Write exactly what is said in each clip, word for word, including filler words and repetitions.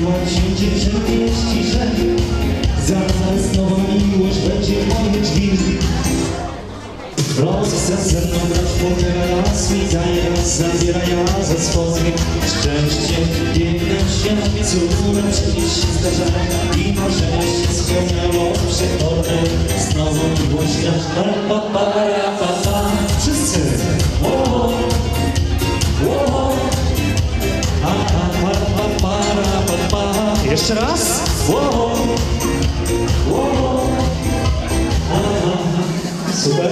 łacięcie przewieści, że zaraz nowa miłość będzie moje drzwi. Rozchce ze mną brać pokera raz, mi daje raz, zabiera ja za swoje szczęście. Biegnie w świat, cudem przecież się zdarzają i marzenia się spełniało przechodne. Znowu miłość gra, pa pa pa pa pa. Wszyscy! Wo, wo, pa pa pa pa pa pa pa. Jeszcze raz! Wo, wo, super!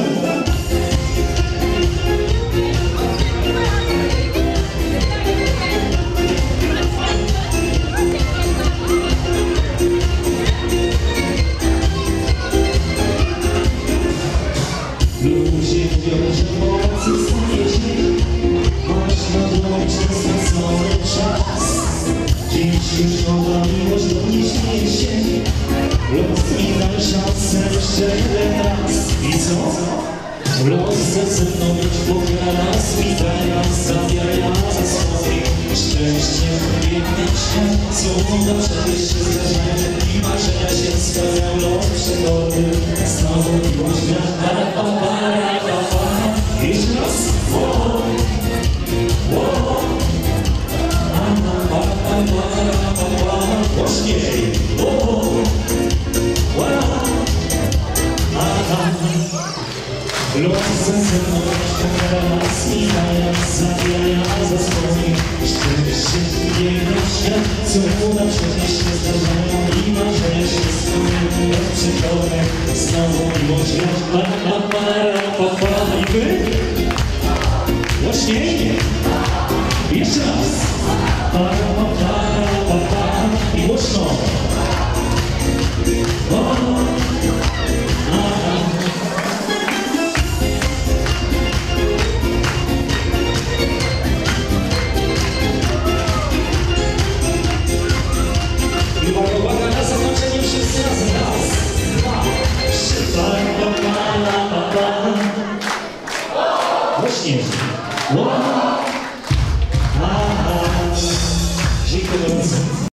Ludzie mówią, że mocy staje się, masz nadrobić stracony czas. Dziś już nowa miłość do mnie śmieje się, los mi dał szansę jeszcze jeden raz. I co? Los chce ze mną być pogra raz, mi daj raz, zabiera za swoje szczęście. Biegnie w świat, cuda przecież się zdarzają i marzenia się spełniają, los przegody. Znowu miłość gra, para pa para pa pa. Jeszcze raz, wo, wo, para pa para pa pa. Głośniej, wo, wo, aha. Los chce ze mną pogra raz, mi daje raz, zabiera za swoje szczęście. Biegnie w świat, cuda przecież się zdarzają i marzenia się spełniają, los przegody. Znowu miłość gra, para pa para pa pa. I wy? Głośniej? Jeszcze raz. Para pa para pa pa. I głośno. O, aha. I uwaga, uwaga, na zakończenie wszyscy razem. Raz, dwa, trzy. Para pa para pa pa. Głośniej. Wow. Aha. Dziękuję bardzo.